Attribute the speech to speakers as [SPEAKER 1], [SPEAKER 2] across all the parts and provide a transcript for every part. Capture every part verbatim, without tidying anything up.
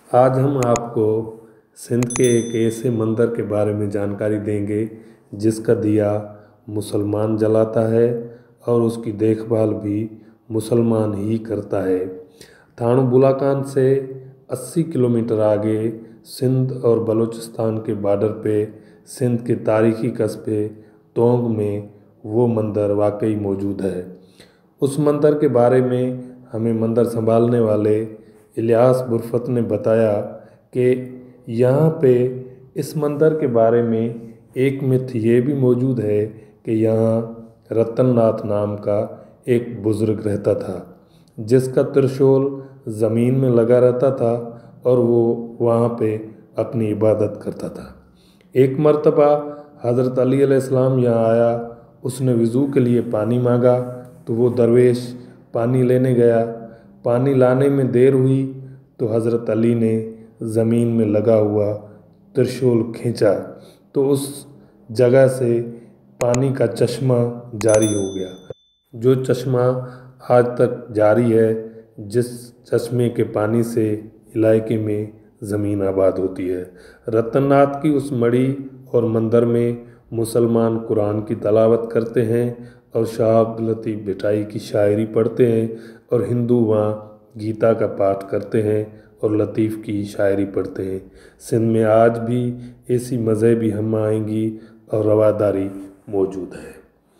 [SPEAKER 1] आज हम आपको सिंध के एक ऐसे मंदिर के बारे में जानकारी देंगे जिसका दिया मुसलमान जलाता है और उसकी देखभाल भी मुसलमान ही करता है। थाणु बुलाकान से अस्सी किलोमीटर आगे सिंध और बलूचिस्तान के बॉर्डर पे सिंध के तारीखी कस्बे तोंग में वो मंदिर वाकई मौजूद है। उस मंदिर के बारे में हमें मंदिर संभालने वाले इलियास बुरफत ने बताया कि यहाँ पे इस मंदिर के बारे में एक मिथ ये भी मौजूद है कि यहाँ रतननाथ नाम का एक बुज़ुर्ग रहता था जिसका त्रिशूल ज़मीन में लगा रहता था और वो वहाँ पे अपनी इबादत करता था। एक मर्तबा हज़रत अली अलैहिस्सलाम यहाँ आया, उसने वज़ू के लिए पानी मांगा तो वो दरवेश पानी लेने गया। पानी लाने में देर हुई तो हज़रत अली ने ज़मीन में लगा हुआ त्रिशूल खींचा तो उस जगह से पानी का चश्मा जारी हो गया, जो चश्मा आज तक जारी है, जिस चश्मे के पानी से इलाके में ज़मीन आबाद होती है। रतननाथ की उस मड़ी और मंदिर में मुसलमान कुरान की तलावत करते हैं और शाह अब्दुल लतीफ़ भिटाई की शायरी पढ़ते हैं और हिंदू वहाँ गीता का पाठ करते हैं और लतीफ़ की शायरी पढ़ते हैं। सिंध में आज भी ऐसी मज़हबी हम आएंगी और रवादारी मौजूद है।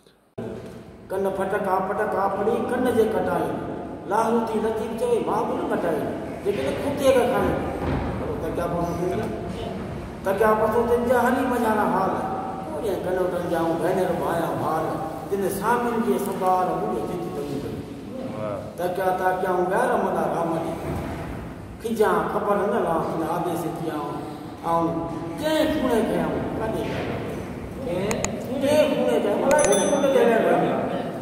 [SPEAKER 2] कन फटका फटका पड़ी कन जे कटाई लाहौती लतीफ़ चवे माबुल कटाई लेकिन कुत्ते का खाए तो क्या बोलूं तो क्या पतो दिन जहानी मजाना हाल कोने कनो तन जाऊं बहनेर भाया भाल दिन सामिन के संभाल मुझे चित तनी त क्या ता क्या गैर मदा रामनी खिजा खबर न ला इन आदेश किया आऊं के कुने गया कदे के के कुने गया मला कुने गया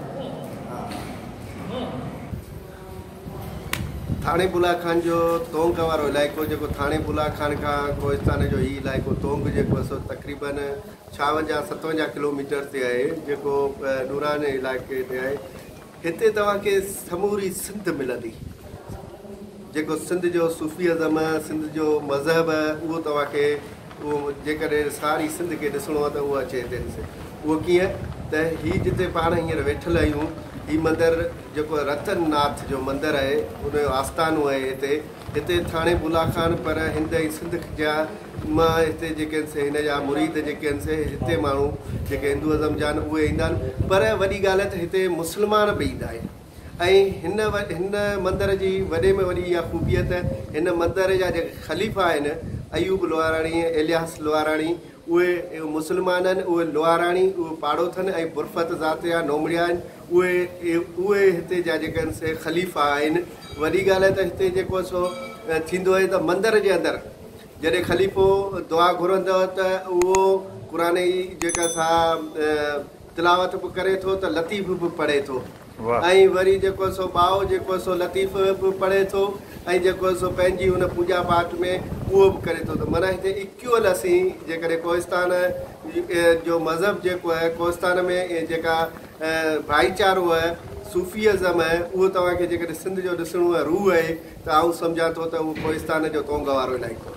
[SPEAKER 3] थाणे बुलाखान जो तोंग वारो इलाइक़ो जेको थाणे बुलाखान खां कोहिस्तान जो ही इलाइक़ो तोंग जेको सो तक़रीबन छावंजाह सतवंजाह किलोमीटर ते आहे, जेको नूरान इलाइक़े ते आहे। हिते तव्हांखे समूरी सिंध मिलंदी, जेको सिंध जो सूफ़ीज़म, सिंध जो मज़हब, उहो तव्हांखे उहो जेकॾहिं सारी सिंध खे ॾिसणो आहे त उहो अचे हिते ॾिसे। उहो कीअं त हीअ जिते पाण हींअर वेठल आहियूं, हीउ मंदरु जेको रतननाथ जो मंदरु आहे, उनजो आस्थानो आहे हिते। हिते थाणे बुलाखान पर हिंद ऐं सिंध जा मां हिते जेके आहिनि से हिन जा मुरीद जेके आहिनि से हिते माण्हू जेके हिंदुइज़म जा आहिनि उहे ईंदा आहिनि। पर वॾी ॻाल्हि आहे त हिते मुस्लमान बि ईंदा आहिनि ऐं हिन व हिन मंदर जी वॾे में वॾी इहा ख़ूबियत, हिन मंदर जा जेके ख़लीफ़ा आहिनि अयूब लोहाराणी, इलियास लोहाराणी, उहे मुस्लमान आहिनि। उहे लोहाराणी उहे पाड़ो अथनि ऐं बुरफत ज़ात जा नोमड़िया आहिनि, उहे उहे हिते जा जेके आहिनि से ख़लीफ़ा आहिनि। वॾी ॻाल्हि आहे त हिते जेको सो थींदो आहे त मंदर जे अंदरि जॾहिं ख़लीफ़ो दुआ घुरंदो त उहो क़ुर जी जेका सा तिलावत बि करे थो त लतीफ़ बि पढ़े थो ऐं वरी जेको सो ॿाओ जेको सो लतीफ़ बि पढ़े थो ऐं जेको सो पंहिंजी हुन पूॼा पाठ में उहो बि करे थो। त माना हिते इक्वल असीं जेकॾहिं कोहिस्तान जो मज़हब जेको आहे, कोहिस्तान में जेका भाईचारो आहे, सूफ़ीज़म आहे, उहो तव्हांखे जेकॾहिं सिंध जो ॾिसणो आहे, रूह आहे, त आउं सम्झां थो त उहो कोहिस्तान जो तोंग वारो इलाइक़ो